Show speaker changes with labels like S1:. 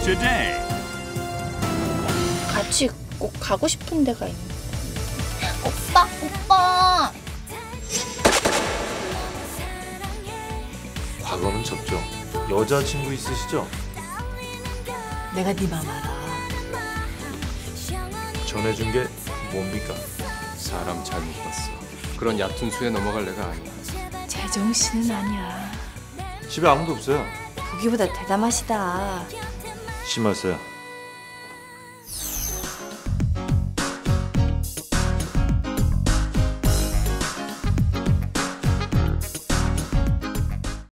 S1: today.
S2: 같이 꼭 가고 싶은 데가 있는데. 오빠!
S3: 과거는 접죠. 여자친구 있으시죠?
S4: 내가 네 맘 알아.
S3: 전해준 게 뭡니까?
S5: 사람 잘못 봤어. 그런 얕은 수에 넘어갈 애가 아니야.
S4: 제정신은 아니야.
S3: 집에 아무도 없어요.
S4: 보기보다 대담하시다.
S3: 심하세요.